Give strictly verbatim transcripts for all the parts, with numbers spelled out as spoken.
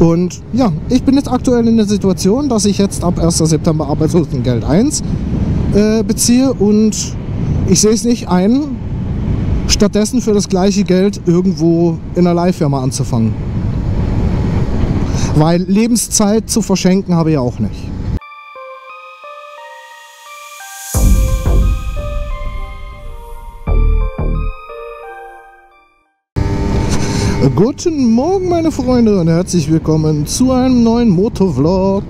Und ja, ich bin jetzt aktuell in der Situation, dass ich jetzt ab ersten September Arbeitslosengeld eins äh, beziehe und ich sehe es nicht ein, stattdessen für das gleiche Geld irgendwo in einer Leihfirma anzufangen. Weil Lebenszeit zu verschenken habe ich auch nicht. Guten Morgen meine Freunde und herzlich willkommen zu einem neuen Motovlog.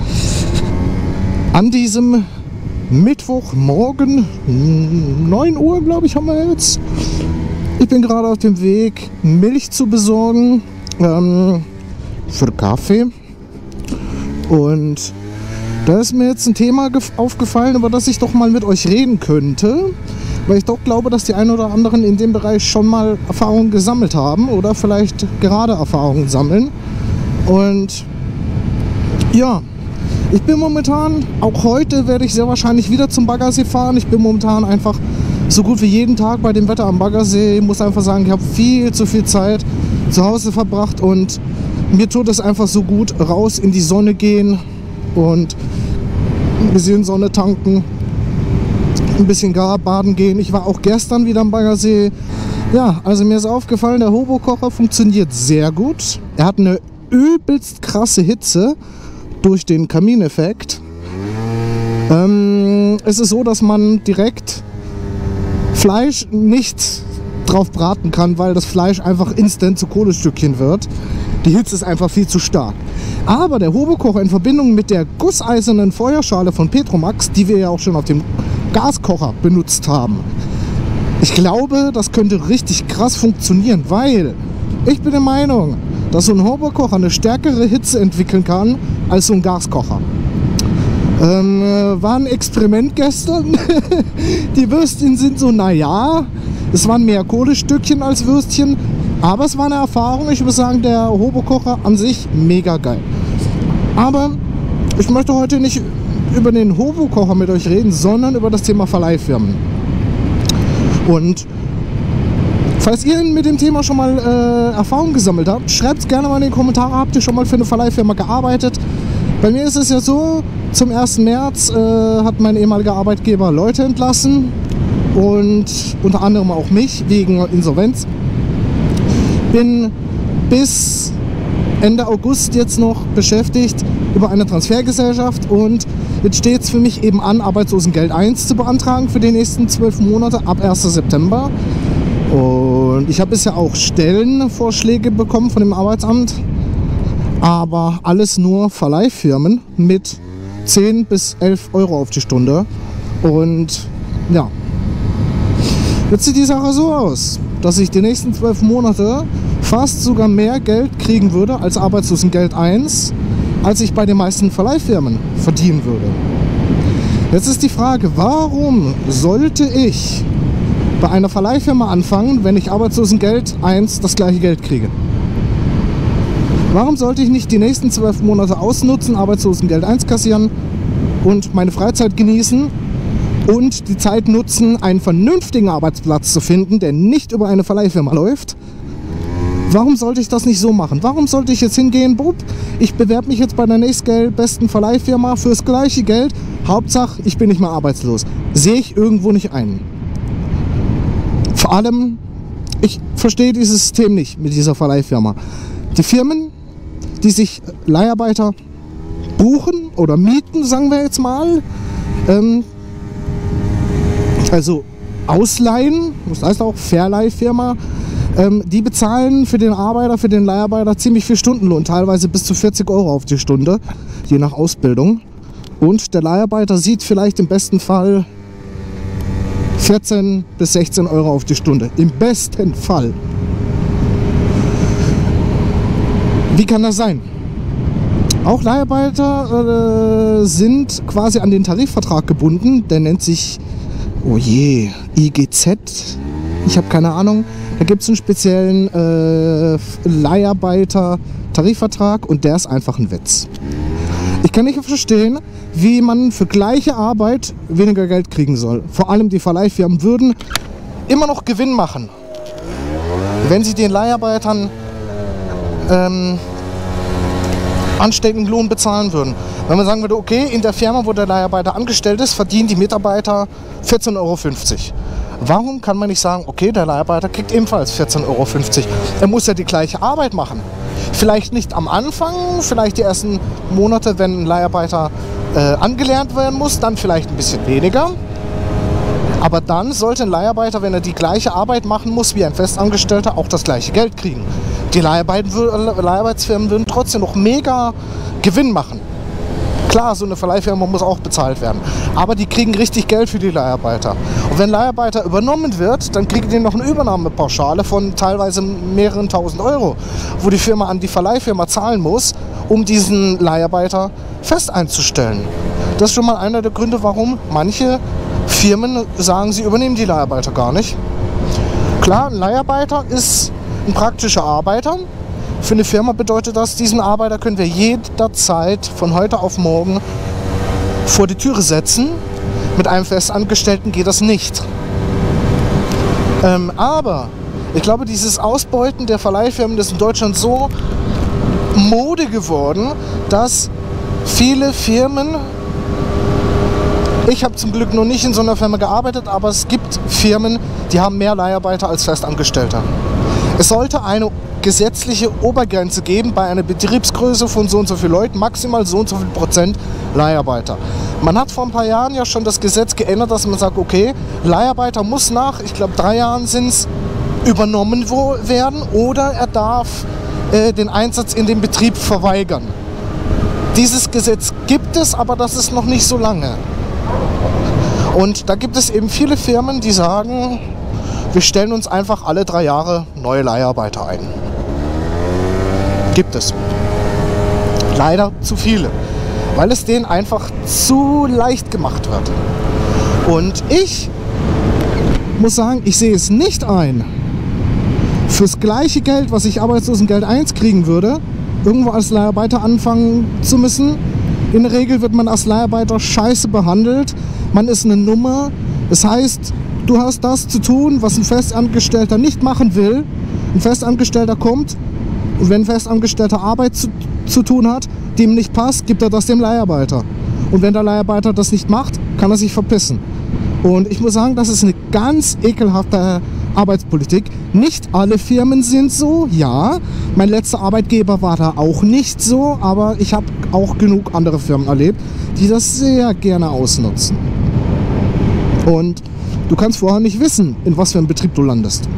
An diesem Mittwochmorgen, neun Uhr glaube ich haben wir jetzt. Ich bin gerade auf dem Weg, Milch zu besorgen ähm, für Kaffee. Und da ist mir jetzt ein Thema aufgefallen, über das ich doch mal mit euch reden könnte. Weil ich doch glaube, dass die einen oder anderen in dem Bereich schon mal Erfahrungen gesammelt haben oder vielleicht gerade Erfahrungen sammeln. Und ja, ich bin momentan, auch heute werde ich sehr wahrscheinlich wieder zum Baggersee fahren. Ich bin momentan einfach so gut wie jeden Tag bei dem Wetter am Baggersee. Ich muss einfach sagen, ich habe viel zu viel Zeit zu Hause verbracht und mir tut es einfach so gut, raus in die Sonne gehen und ein bisschen Sonne tanken. Ein bisschen gar baden gehen. Ich war auch gestern wieder am Baggersee. Ja, also mir ist aufgefallen, der Hobo-Kocher funktioniert sehr gut. Er hat eine übelst krasse Hitze durch den Kamineffekt. Ähm, es ist so, dass man direkt Fleisch nicht drauf braten kann, weil das Fleisch einfach instant zu Kohlestückchen wird. Die Hitze ist einfach viel zu stark. Aber der Hobo-Kocher in Verbindung mit der gusseisernen Feuerschale von Petromax, die wir ja auch schon auf dem Gaskocher benutzt haben. Ich glaube, das könnte richtig krass funktionieren, weil ich bin der Meinung, dass so ein Hobo-Kocher eine stärkere Hitze entwickeln kann als so ein Gaskocher. Ähm, war ein Experiment gestern. Die Würstchen sind so, naja, es waren mehr Kohlestückchen als Würstchen, aber es war eine Erfahrung. Ich muss sagen, der Hobo-Kocher an sich mega geil. Aber ich möchte heute nicht über den Hobo-Kocher mit euch reden, sondern über das Thema Verleihfirmen. Und falls ihr mit dem Thema schon mal äh, Erfahrung gesammelt habt, schreibt es gerne mal in die Kommentare. Habt ihr schon mal für eine Verleihfirma gearbeitet? Bei mir ist es ja so, zum ersten März äh, hat mein ehemaliger Arbeitgeber Leute entlassen und unter anderem auch mich wegen Insolvenz. Bin bis Ende August jetzt noch beschäftigt über eine Transfergesellschaft und jetzt steht es für mich eben an, Arbeitslosengeld eins zu beantragen für die nächsten zwölf Monate ab ersten September. Und ich habe bisher auch Stellenvorschläge bekommen von dem Arbeitsamt, aber alles nur Verleihfirmen mit zehn bis elf Euro auf die Stunde. Und ja, jetzt sieht die Sache so aus, dass ich die nächsten zwölf Monate fast sogar mehr Geld kriegen würde als Arbeitslosengeld eins, als ich bei den meisten Verleihfirmen verdienen würde. Jetzt ist die Frage, warum sollte ich bei einer Verleihfirma anfangen, wenn ich Arbeitslosengeld eins das gleiche Geld kriege? Warum sollte ich nicht die nächsten zwölf Monate ausnutzen, Arbeitslosengeld eins kassieren und meine Freizeit genießen und die Zeit nutzen, einen vernünftigen Arbeitsplatz zu finden, der nicht über eine Verleihfirma läuft? Warum sollte ich das nicht so machen? Warum sollte ich jetzt hingehen, Bub, ich bewerbe mich jetzt bei der nächstbesten Verleihfirma fürs gleiche Geld, Hauptsache ich bin nicht mehr arbeitslos. Sehe ich irgendwo nicht ein. Vor allem, ich verstehe dieses System nicht mit dieser Verleihfirma. Die Firmen, die sich Leiharbeiter buchen oder mieten, sagen wir jetzt mal, ähm, also ausleihen, das heißt auch Verleihfirma, ähm, die bezahlen für den Arbeiter, für den Leiharbeiter ziemlich viel Stundenlohn, teilweise bis zu vierzig Euro auf die Stunde, je nach Ausbildung. Und der Leiharbeiter sieht vielleicht im besten Fall vierzehn bis sechzehn Euro auf die Stunde. Im besten Fall. Wie kann das sein? Auch Leiharbeiter äh, sind quasi an den Tarifvertrag gebunden. Der nennt sich, oh je, I G Z. Ich habe keine Ahnung. Da gibt es einen speziellen äh, Leiharbeiter-Tarifvertrag und der ist einfach ein Witz. Ich kann nicht verstehen, wie man für gleiche Arbeit weniger Geld kriegen soll. Vor allem die Verleihfirmen würden immer noch Gewinn machen, wenn sie den Leiharbeitern ähm, anständigen Lohn bezahlen würden. Wenn man sagen würde, okay, in der Firma, wo der Leiharbeiter angestellt ist, verdienen die Mitarbeiter vierzehn Euro fünfzig. Warum kann man nicht sagen, okay, der Leiharbeiter kriegt ebenfalls vierzehn Euro fünfzig. Er muss ja die gleiche Arbeit machen. Vielleicht nicht am Anfang, vielleicht die ersten Monate, wenn ein Leiharbeiter äh, angelernt werden muss, dann vielleicht ein bisschen weniger. Aber dann sollte ein Leiharbeiter, wenn er die gleiche Arbeit machen muss wie ein Festangestellter, auch das gleiche Geld kriegen. Die Leiharbeitsfirmen würden trotzdem noch mega Gewinn machen. Klar, so eine Verleihfirma muss auch bezahlt werden. Aber die kriegen richtig Geld für die Leiharbeiter. Und wenn ein Leiharbeiter übernommen wird, dann kriegen die noch eine Übernahmepauschale von teilweise mehreren tausend Euro, wo die Firma an die Verleihfirma zahlen muss, um diesen Leiharbeiter fest einzustellen. Das ist schon mal einer der Gründe, warum manche Firmen sagen, sie übernehmen die Leiharbeiter gar nicht. Klar, ein Leiharbeiter ist ein praktischer Arbeiter. Für eine Firma bedeutet das, diesen Arbeiter können wir jederzeit von heute auf morgen vor die Türe setzen. Mit einem Festangestellten geht das nicht. Ähm, aber ich glaube, dieses Ausbeuten der Verleihfirmen ist in Deutschland so Mode geworden, dass viele Firmen, ich habe zum Glück noch nicht in so einer Firma gearbeitet, aber es gibt Firmen, die haben mehr Leiharbeiter als Festangestellte. Es sollte eine gesetzliche Obergrenze geben bei einer Betriebsgröße von so und so vielen Leuten, maximal so und so viel Prozent Leiharbeiter. Man hat vor ein paar Jahren ja schon das Gesetz geändert, dass man sagt, okay, Leiharbeiter muss nach, ich glaube drei Jahren sind es, übernommen werden oder er darf äh, den Einsatz in den Betrieb verweigern. Dieses Gesetz gibt es, aber das ist noch nicht so lange. Und da gibt es eben viele Firmen, die sagen, wir stellen uns einfach alle drei Jahre neue Leiharbeiter ein. Gibt es. Leider zu viele, weil es denen einfach zu leicht gemacht wird. Und ich muss sagen, ich sehe es nicht ein, fürs gleiche Geld, was ich Arbeitslosengeld eins kriegen würde, irgendwo als Leiharbeiter anfangen zu müssen. In der Regel wird man als Leiharbeiter scheiße behandelt. Man ist eine Nummer. Das heißt, du hast das zu tun, was ein Festangestellter nicht machen will. Ein Festangestellter kommt und wenn ein Festangestellter Arbeit zu, zu tun hat, die ihm nicht passt, gibt er das dem Leiharbeiter. Und wenn der Leiharbeiter das nicht macht, kann er sich verpissen. Und ich muss sagen, das ist eine ganz ekelhafte Arbeitspolitik. Nicht alle Firmen sind so, ja. Mein letzter Arbeitgeber war da auch nicht so, aber ich habe auch genug andere Firmen erlebt, die das sehr gerne ausnutzen. Und du kannst vorher nicht wissen, in was für einem Betrieb du landest.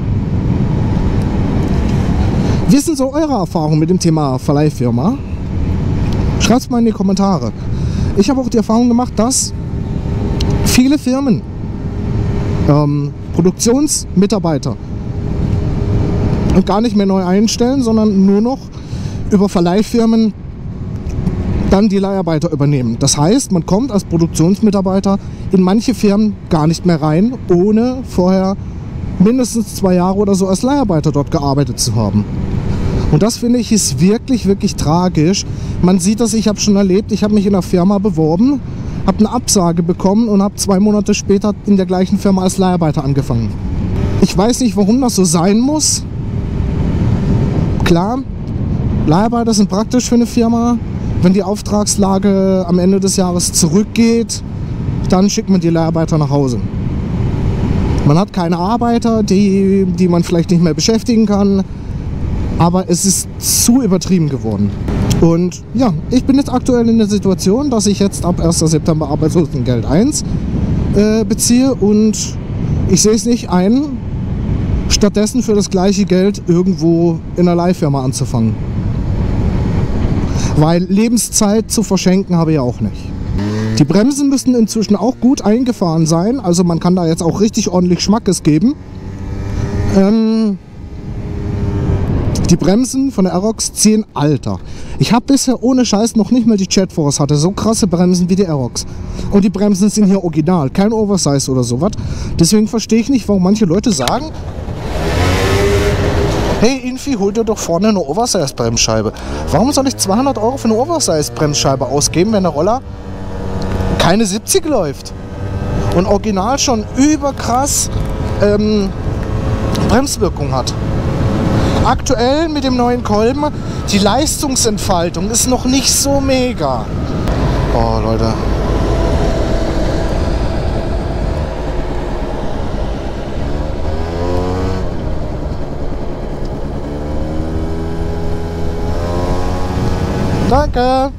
Wie sind so eure Erfahrungen mit dem Thema Verleihfirma? Schreibt es mal in die Kommentare. Ich habe auch die Erfahrung gemacht, dass viele Firmen ähm, Produktionsmitarbeiter und gar nicht mehr neu einstellen, sondern nur noch über Verleihfirmen dann die Leiharbeiter übernehmen. Das heißt, man kommt als Produktionsmitarbeiter in manche Firmen gar nicht mehr rein, ohne vorher mindestens zwei Jahre oder so als Leiharbeiter dort gearbeitet zu haben. Und das finde ich ist wirklich, wirklich tragisch. Man sieht das, ich habe schon erlebt, ich habe mich in einer Firma beworben, habe eine Absage bekommen und habe zwei Monate später in der gleichen Firma als Leiharbeiter angefangen. Ich weiß nicht, warum das so sein muss. Klar, Leiharbeiter sind praktisch für eine Firma. Wenn die Auftragslage am Ende des Jahres zurückgeht, dann schickt man die Leiharbeiter nach Hause. Man hat keine Arbeiter, die, die man vielleicht nicht mehr beschäftigen kann, aber es ist zu übertrieben geworden. Und ja, ich bin jetzt aktuell in der Situation, dass ich jetzt ab ersten September Arbeitslosengeld eins äh, beziehe und ich sehe es nicht ein, stattdessen für das gleiche Geld irgendwo in einer Leihfirma anzufangen. Weil Lebenszeit zu verschenken habe ich auch nicht. Die Bremsen müssen inzwischen auch gut eingefahren sein, also man kann da jetzt auch richtig ordentlich Schmackes geben. Ähm, die Bremsen von der Aerox ziehen Alter. Ich habe bisher ohne Scheiß noch nicht mal die Jetforce hatte so krasse Bremsen wie die Aerox. Und die Bremsen sind hier original, kein Oversize oder sowas. Deswegen verstehe ich nicht, warum manche Leute sagen, hey Infi, hol dir doch vorne eine Oversize-Bremsscheibe. Warum soll ich zweihundert Euro für eine Oversize-Bremsscheibe ausgeben, wenn der Roller keine siebzig läuft? Und original schon überkrass ähm, Bremswirkung hat. Aktuell mit dem neuen Kolben, die Leistungsentfaltung ist noch nicht so mega. Oh, Leute. Danke.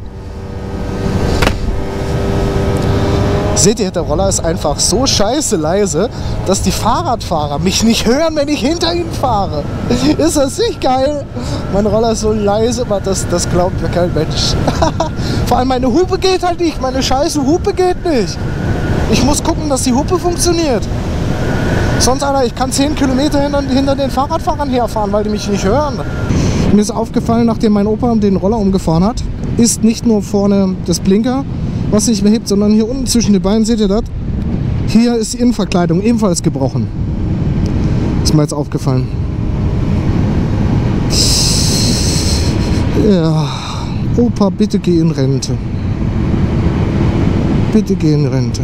Seht ihr, der Roller ist einfach so scheiße leise, dass die Fahrradfahrer mich nicht hören, wenn ich hinter ihnen fahre. Ist das nicht geil? Mein Roller ist so leise, aber das, das glaubt mir kein Mensch. Vor allem meine Hupe geht halt nicht. Meine scheiße Hupe geht nicht. Ich muss gucken, dass die Hupe funktioniert. Sonst, Alter, ich kann zehn Kilometer hinter, hinter den Fahrradfahrern herfahren, weil die mich nicht hören. Mir ist aufgefallen, nachdem mein Opa den Roller umgefahren hat, ist nicht nur vorne das Blinker, was nicht mehr hebt, sondern hier unten zwischen den Beinen, seht ihr das? Hier ist die Innenverkleidung ebenfalls gebrochen. Ist mir jetzt aufgefallen. Ja, Opa, bitte geh in Rente. Bitte geh in Rente.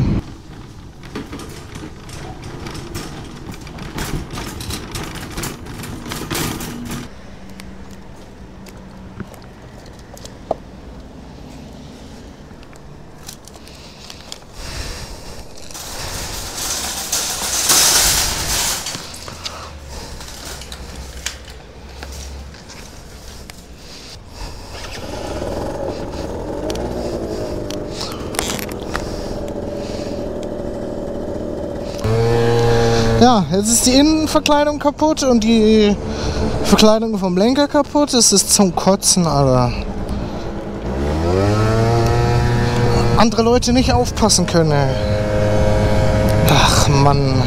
Ja, jetzt ist die Innenverkleidung kaputt und die Verkleidung vom Lenker kaputt. Es ist zum Kotzen, Alter. Andere Leute nicht aufpassen können. Ach Mann.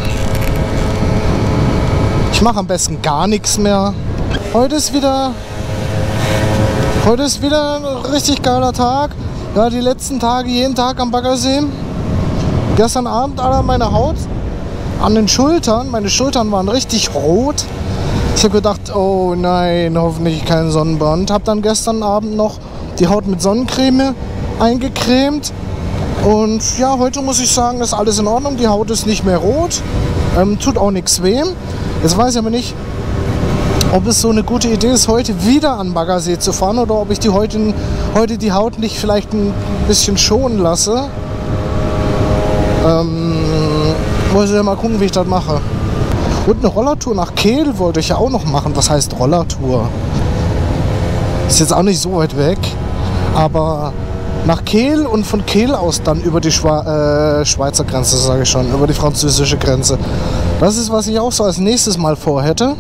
Ich mache am besten gar nichts mehr. Heute ist wieder... Heute ist wieder ein richtig geiler Tag. Ja, die letzten Tage jeden Tag am Baggersee. Gestern Abend, Alter, meine Haut an den Schultern, meine Schultern waren richtig rot. Ich habe gedacht, oh nein, hoffentlich kein Sonnenbrand. Habe dann gestern Abend noch die Haut mit Sonnencreme eingecremt. Und ja, heute muss ich sagen, ist alles in Ordnung. Die Haut ist nicht mehr rot, ähm, tut auch nichts weh. Jetzt weiß ich aber nicht, ob es so eine gute Idee ist, heute wieder an Baggersee zu fahren oder ob ich die heute, heute die Haut nicht vielleicht ein bisschen schonen lasse. Ähm, muss ich ja mal gucken, wie ich das mache. Und eine Rollertour nach Kehl wollte ich ja auch noch machen. Was heißt Rollertour? Ist jetzt auch nicht so weit weg. Aber nach Kehl und von Kehl aus dann über die Schwa äh, Schweizer Grenze, sage ich schon, über die französische Grenze. Das ist, was ich auch so als nächstes Mal vorhätte.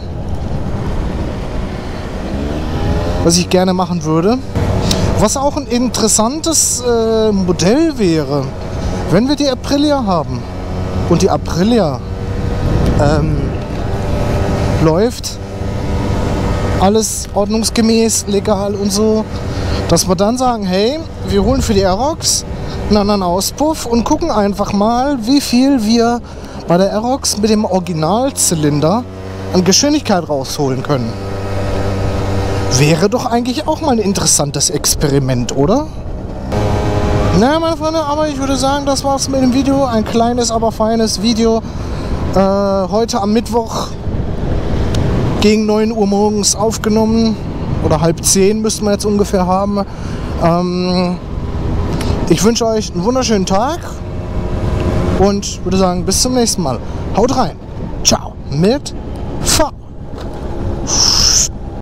Was ich gerne machen würde. Was auch ein interessantes äh, Modell wäre, wenn wir die Aprilia haben. Und die Aprilia ähm, läuft, alles ordnungsgemäß, legal und so, dass wir dann sagen, hey, wir holen für die Aerox einen anderen Auspuff und gucken einfach mal, wie viel wir bei der Aerox mit dem Originalzylinder an Geschwindigkeit rausholen können. Wäre doch eigentlich auch mal ein interessantes Experiment, oder? Naja, meine Freunde, aber ich würde sagen, das war's mit dem Video. Ein kleines, aber feines Video. Äh, heute am Mittwoch gegen neun Uhr morgens aufgenommen. Oder halb zehn müssten wir jetzt ungefähr haben. Ähm, ich wünsche euch einen wunderschönen Tag. Und würde sagen, bis zum nächsten Mal. Haut rein. Ciao. Mit